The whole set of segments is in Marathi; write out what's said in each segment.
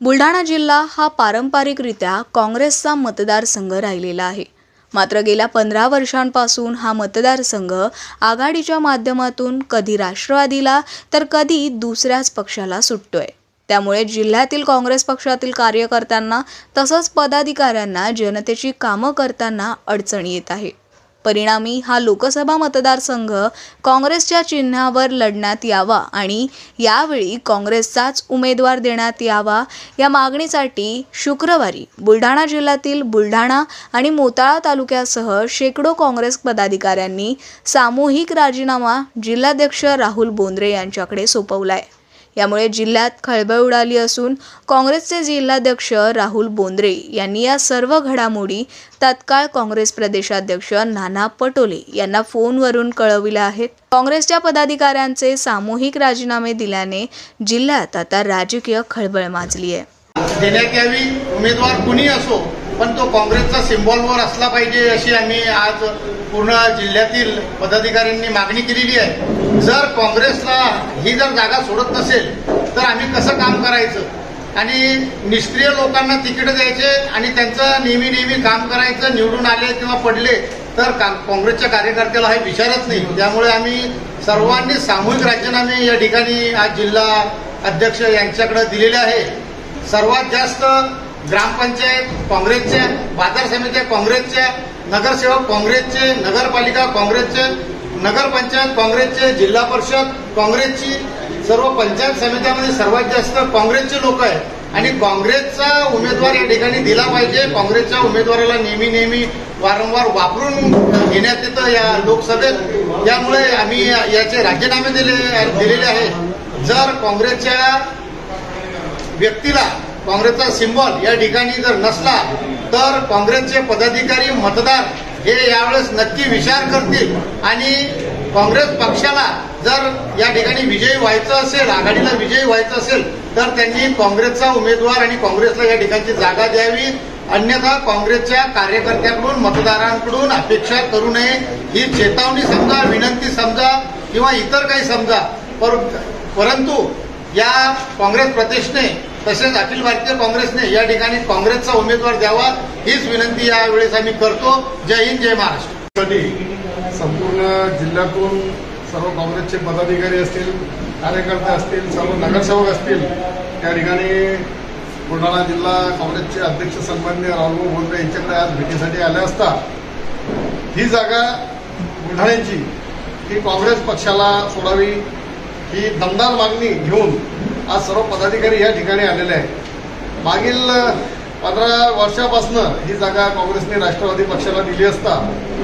बुलढाणा जिल्हा हा पारंपरिकरित्या काँग्रेसचा मतदारसंघ राहिलेला आहे। मात्र गेल्या 15 वर्षांपासून हा मतदारसंघ आघाडीच्या माध्यमातून कधी राष्ट्रवादीला तर कधी दुसऱ्याच पक्षाला सुटतोय। त्यामुळे जिल्ह्यातील काँग्रेस पक्षातील कार्यकर्त्यांना तसंच पदाधिकाऱ्यांना जनतेची कामं करताना अडचण येत आहे। परिणामी हा लोकसभा मतदारसंघ काँग्रेसच्या चिन्हावर लढण्यात यावा आणि यावेळी काँग्रेसचाच उमेदवार देण्यात यावा या मागणीसाठी शुक्रवारी बुलढाणा जिल्ह्यातील बुलढाणा आणि मोताळा तालुक्यासह शेकडो काँग्रेस पदाधिकाऱ्यांनी सामूहिक राजीनामा जिल्हाध्यक्ष राहुल बोंद्रे यांच्याकडे सोपवलाय। यामुळे जिल्ह्यात खळबळ उडाली असून काँग्रेसचे जिल्हाध्यक्ष राहुल बोंद्रे यांनी या सर्व घडामोडी तत्काळ काँग्रेस प्रदेशाध्यक्ष नाना पटोले यांना फोनवरून कळविल्या आहेत। काँग्रेसच्या पदाधिकाऱ्यांचे सामूहिक राजीनामे दिल्याने जिल्ह्यात आता राजकीय खळबळ माजली आहे। देण्यात यावी, उमेदवार कुणी असो पण तो काँग्रेसचा सिम्बॉलवर असला पाहिजे अशी आम्ही आज पूर्ण जिल्ह्यातील पदाधिकाऱ्यांनी मागणी केलेली आहे। जर काँग्रेसला ही जर जागा सोडत नसेल तर आम्ही कसं काम करायचं आणि निष्क्रिय लोकांना तिकीट द्यायचे आणि त्यांचं नेहमी काम करायचं, निवडून आले किंवा पडले तर काँग्रेसच्या कार्यकर्त्याला हे विचारत नाही। त्यामुळे आम्ही सर्वांनी सामूहिक राजीनामे या ठिकाणी आज जिल्हा अध्यक्ष यांच्याकडे दिलेले आहे। सर्वात जास्त ग्रामपंचायत काँग्रेसचे, बाजार समित्या काँग्रेसच्या, नगरसेवक काँग्रेसचे, नगरपालिका काँग्रेसचे, नगरपंचायत काँग्रेसचे, जिल्हा परिषद काँग्रेसची, सर्व पंचायत समित्यामध्ये सर्वात जास्त काँग्रेसचे लोक आहेत आणि काँग्रेसचा उमेदवार या ठिकाणी दिला पाहिजे। काँग्रेसच्या उमेदवाराला नेहमी वारंवार वापरून घेण्यात येतं या लोकसभेत। त्यामुळे आम्ही याचे राजीनामे दिलेले आहेत। जर काँग्रेसच्या व्यक्तीला काँग्रेसचा सिम्बॉल या ठिकाणी जर नसला तर काँग्रेसचे पदाधिकारी, मतदार हे यावेळेस नक्की विचार करतील आणि काँग्रेस पक्षाला जर या ठिकाणी विजयी व्हायचं असेल, आघाडीला विजयी व्हायचं असेल तर त्यांनी काँग्रेसचा उमेदवार आणि काँग्रेसला या ठिकाणची जागा द्यावी। अन्यथा काँग्रेसच्या कार्यकर्त्यांकडून, मतदारांकडून अपेक्षा करू नये ही चेतावणी समजा, विनंती समजा किंवा इतर काही समजा। परंतु या काँग्रेस प्रदेशने तसेच अखिल भारतीय काँग्रेसने या ठिकाणी काँग्रेसचा उमेदवार द्यावा हीच विनंती यावेळेस आम्ही करतो। जय हिंद, जय महाराष्ट्र। संपूर्ण जिल्ह्यातून सर्व काँग्रेसचे पदाधिकारी असतील, कार्यकर्ते असतील, सर्व नगरसेवक असतील त्या ठिकाणी बुलढाणा जिल्हा काँग्रेसचे अध्यक्ष सन्माननीय राहुल बोंद्रे यांच्याकडे आज भेटीसाठी आले असता ही जागा बुलढाण्याची ही काँग्रेस पक्षाला सोडावी ही दमदार मागणी घेऊन आज सर्व पदाधिकारी या ठिकाणी आलेले आहेत। मागील 15 वर्षापासून ही जागा काँग्रेसने राष्ट्रवादी पक्षाला दिली असता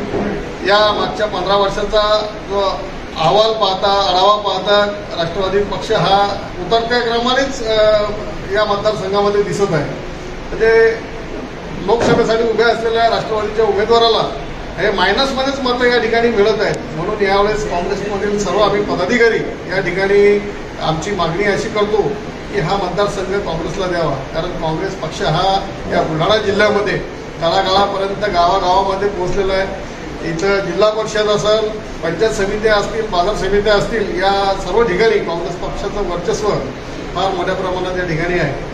या मागच्या 15 वर्षाचा जो अहवाल पाहता, आढावा पाहता राष्ट्रवादी पक्ष हा उतरत्या क्रमानेच या मतदारसंघामध्ये दिसत आहे। म्हणजे लोकसभेसाठी उभ्या असलेल्या राष्ट्रवादीच्या उमेदवाराला हे मायनसमध्येच मतं या ठिकाणी मिळत आहेत। म्हणून यावेळेस काँग्रेसमधील सर्व आम्ही पदाधिकारी या ठिकाणी आमची मागणी अशी करतो की हा मतदारसंघ काँग्रेसला द्यावा। कारण काँग्रेस पक्ष हा या बुलढाणा जिल्ह्यामध्ये तळागाळापर्यंत गावागावामध्ये पोहोचलेला आहे। इथं जिल्हा परिषद असेल, पंचायत समित्या असतील, बाजार समित्या असतील, या सर्व ठिकाणी काँग्रेस पक्षाचं वर्चस्व फार मोठ्या प्रमाणात या ठिकाणी आहे।